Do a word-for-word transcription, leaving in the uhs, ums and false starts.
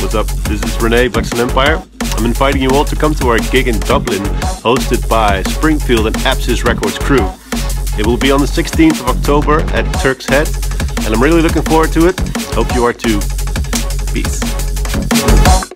What's up? This is Rene, Blackout Empire. I'm inviting you all to come to our gig in Dublin, hosted by Springfield and Apsis Records crew. It will be on the sixteenth of October at Turks Head, and I'm really looking forward to it. Hope you are too. Peace.